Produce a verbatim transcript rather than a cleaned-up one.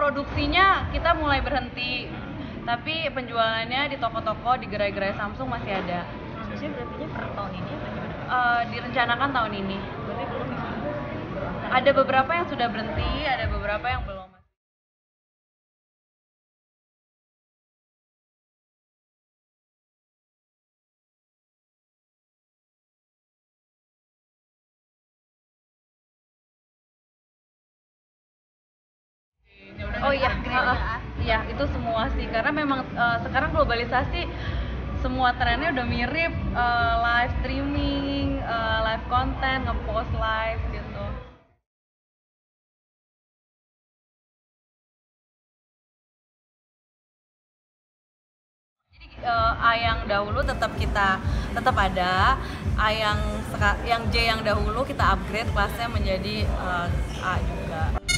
produksinya kita mulai berhenti, tapi penjualannya di toko-toko, di gerai-gerai Samsung masih ada. Maksudnya berhentinya per tahun ini atau gimana? Uh, direncanakan tahun ini. Berarti belum ya? Ada beberapa yang sudah berhenti, ada beberapa yang belum. Oh iya, uh, iya itu semua sih, karena memang uh, sekarang globalisasi, semua trennya udah mirip, uh, live streaming, uh, live content, ngepost live gitu. Jadi uh, A yang dahulu tetap kita tetap ada, A yang yang J yang dahulu kita upgrade kelasnya menjadi uh, A juga.